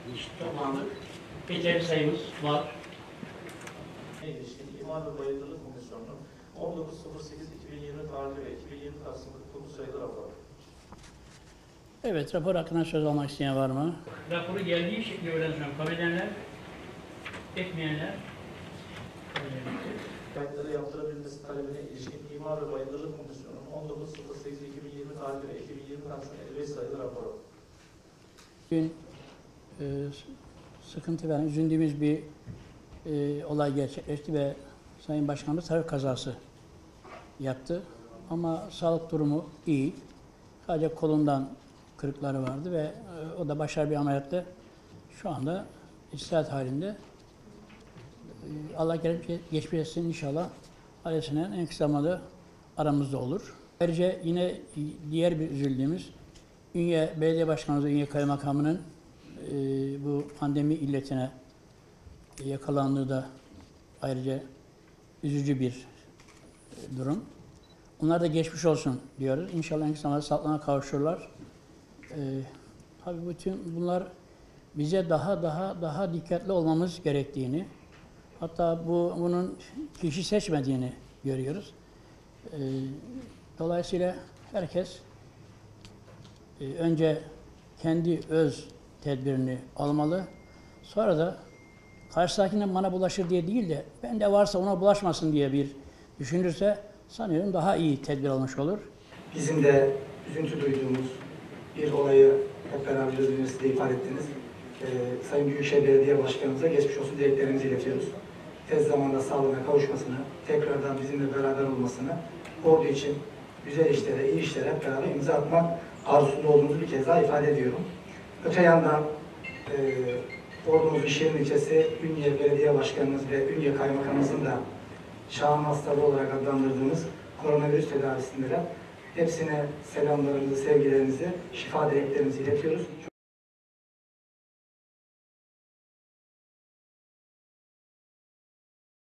Tamamdır. Beceri sayımız var. İlişkin İmar ve Bayındırlık Komisyonu'nun 19.08.2020 tarihli ve 2020 Kasım 49 sayılı raporu. Evet, rapor hakkında söz almak isteyen var mı? Raporu geldiği şekilde öğreneceğim. Kabul edenler, etmeyenler. Kayıtları yaptırabilmesi talebine ilişkin İmar ve Bayındırlık Komisyonu'nun 19.08.2020 tarihli ve 2020 Kasım 55 sayılı raporu. Bugün sıkıntı veren, üzüldüğümüz bir olay gerçekleşti ve Sayın Başkanımız trafik kazası yaptı. Ama sağlık durumu iyi. Sadece kolundan kırıkları vardı ve o da başarılı bir ameliyatta şu anda istirahat halinde. Allah geçmiş etsin inşallah. Ailesinin en kısa zamanda aramızda olur. Ayrıca yine diğer bir üzüldüğümüz Ünye Belediye Başkanımız, Ünye Kaymakamı'nın bu pandemi illetine yakalandığı da ayrıca üzücü bir durum. Onlar da geçmiş olsun diyoruz. İnşallah en kısa zamanda sağlığına kavuşurlar. Tabii bütün bunlar bize daha dikkatli olmamız gerektiğini, hatta bunun kişi seçmediğini görüyoruz. Dolayısıyla herkes önce kendi öz tedbirini almalı. Sonra da karşıdakine bana bulaşır diye değil de bende varsa ona bulaşmasın diye bir düşünürse sanıyorum daha iyi tedbir almış olur. Bizim de üzüntü duyduğumuz bir olayı hep beraber üzüntüsü ifade ettiniz. Sayın Büyükşehir Belediye Başkanımıza geçmiş olsun dileklerimizi iletiyoruz. Tez zamanda sağlığına kavuşmasını, tekrardan bizimle beraber olmasını, ordu için güzel işlere, iyi işlere hep beraber imza atmak arzusunda olduğumuzu bir kez daha ifade ediyorum. Öte yandan ordumuzun şehir ilçesi Ünye Belediye Başkanımız ve Ünye Kaymakamımızın da şahan hastalığı olarak adlandırdığımız koronavirüs tedavisindeler. Hepsine selamlarımızı, sevgilerimizi, şifa dileklerimizi iletiyoruz.